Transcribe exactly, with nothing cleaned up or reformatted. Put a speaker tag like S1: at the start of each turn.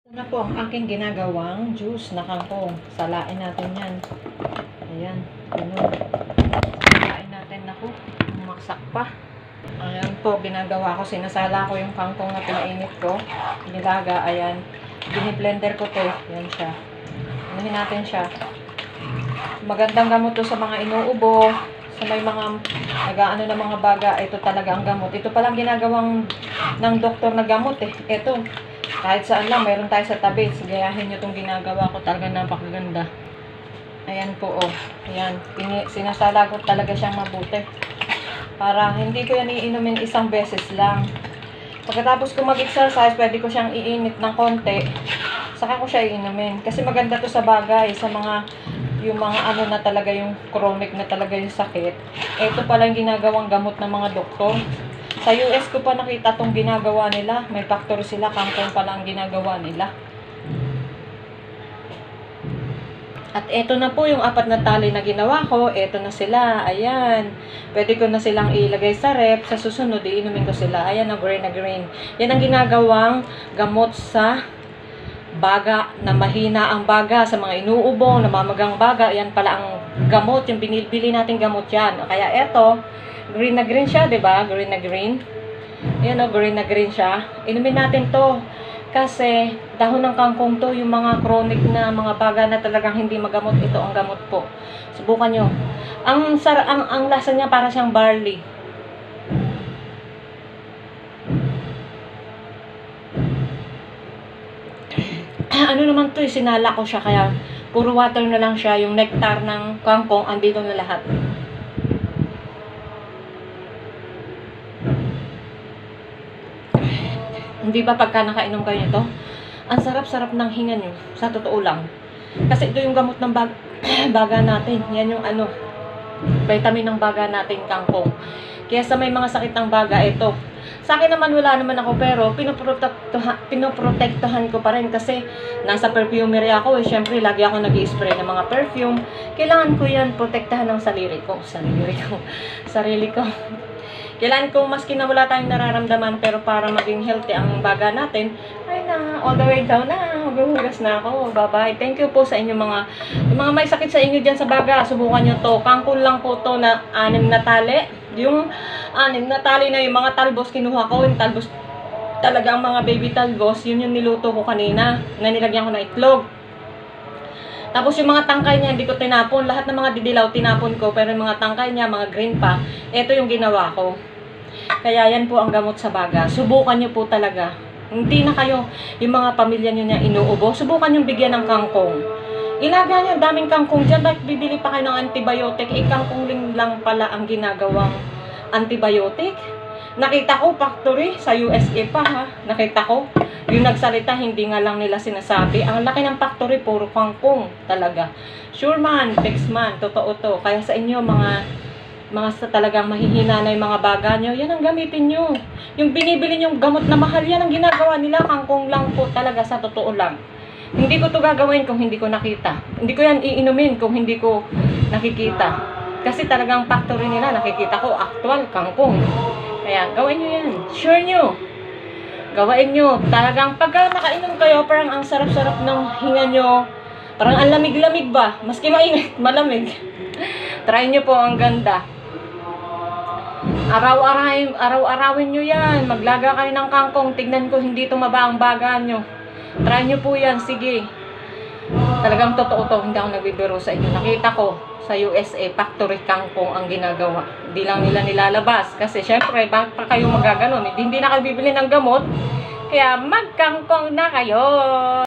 S1: Na po ang aking ginagawang juice na kangkong. Salain natin yan. Ayan. Ganun. Salain natin. Naku, umaksak pa. Ayan po, ginagawa ko. Sinasala ko yung kangkong na pinainit ko. Nilaga, ayan. Biniblender ko to. Ayan siya. Unahin natin siya. Magandang gamot to sa mga inuubo. Sa may mga nag-aano na mga baga. Ito talaga ang gamot. Ito palang ginagawang ng doktor na gamot eh. Ito. Kahit saan lang, mayroon tayo sa tabi. Sigayahin nyo itong ginagawa ko. Talaga napakaganda. Ayan po, oh. Ayan. Sinasala ko talaga siyang mabuti. Para hindi ko yan iinumin isang beses lang. Pagkatapos ko mag-exercise, pwede ko siyang iinit ng konti. Saka ko siya iinumin. Kasi maganda to sa bagay. Sa mga, yung mga ano na talaga, yung chronic na talaga yung sakit. Ito pala yung ginagawang gamot ng mga doktor. Sa U S ko pa nakita tong ginagawa nila. May factory sila. Kangkong pala ang ginagawa nila. At eto na po yung apat na tali na ginawa ko. Eto na sila. Ayan. Pwede ko na silang ilagay sa rep. Sa susunod, iinumin ko sila. Ayan na green na green. Yan ang ginagawang gamot sa baga na mahina ang baga. Sa mga inuubong, namamagang baga. Yan pala ang gamot. Yung binibili natin gamot yan. Kaya eto, green na green siya, 'di ba? Green na green. Ayan o, green na green siya. Inumin natin 'to kasi dahon ng kangkong 'to, yung mga chronic na mga baga na talagang hindi magamot, ito ang gamot po. Subukan nyo. Ang sar ang ang lasa niya para siyang barley. Ano naman 'to, eh, sinala ko siya kaya puro water na lang siya, yung nectar ng kangkong andito na lahat. Hindi ba pagka nakainom kayo nito, ang sarap-sarap ng hinga nyo, sa totoo lang. Kasi ito yung gamot ng bag baga natin. Yan yung ano, vitamin ng baga natin, kangkong. Kaya sa may mga sakit ng baga, ito. Sa akin naman wala naman ako, pero pinoprotektuhan, pinoprotektuhan ko pa rin kasi nasa perfumery ako. Eh, syempre, lagi ako nag-i-spray ng mga perfume. Kailangan ko yan, protektahan ng sarili ko. Sarili ko. Sarili ko. Kailangan ko, maski na wala tayong nararamdaman, pero para maging healthy ang baga natin, ay na, all the way down na, maghuhugas na ako. Bye-bye. Thank you po sa inyo mga, yung mga may sakit sa inyo dyan sa baga, subukan nyo to. Kangkong lang po to na anim na tali. Yung anim na tali na yung mga talbos, kinuha ko, yung talbos, talagang mga baby talbos, yun yung niluto ko kanina, na nilagyan ko ng itlog. Tapos yung mga tangkay niya, hindi ko tinapon. Lahat ng mga didilaw, tinapon ko. Pero yung mga tangkay niya, mga green pa, ito yung ginawa ko. Kaya yan po ang gamot sa baga. Subukan nyo po talaga. Hindi na kayo, yung mga pamilya nyo niya inuubo, subukan nyo bigyan ng kangkong. Ilaga nyo, daming kangkong dyan. Bakit bibili pa kayo ng antibiotic? Eh, kangkong lang pala ang ginagawang antibiotic. Nakita ko, factory, sa U S A pa ha. Nakita ko. Yung nagsalita, hindi nga lang nila sinasabi. Ang laki ng factory, puro kangkong talaga. Sure man, fix man, totoo to. Kaya sa inyo, mga mga sa talagang mahihina na yung mga baga nyo, yan ang gamitin nyo. Yung binibili nyong gamot na mahal, yan ang ginagawa nila. Kangkong lang po talaga, sa totoo lang. Hindi ko to gagawin kung hindi ko nakita. Hindi ko yan iinumin kung hindi ko nakikita. Kasi talagang factory nila, nakikita ko, actual, kangkong. Kaya gawin nyo yan. Sure nyo. Gawain nyo. Talagang pagka nakainom kayo, parang ang sarap-sarap ng hinga nyo. Parang ang lamig-lamig ba? Maski mainit, malamig. Try nyo po, ang ganda. Araw-arawin, araw-arawin nyo yan. Maglaga kayo ng kangkong. Tignan ko, hindi tumaba ang baga nyo. Try nyo po yan. Sige. Talagang totoo to. Hindi ako nagbibiro sa inyo. Nakita ko sa U S A, factory kangkong ang ginagawa. Hindi lang nila nilalabas. Kasi syempre, bakit pa kayo magaganon? Hindi, hindi na kayo bibili ng gamot. Kaya magkangkong na kayo.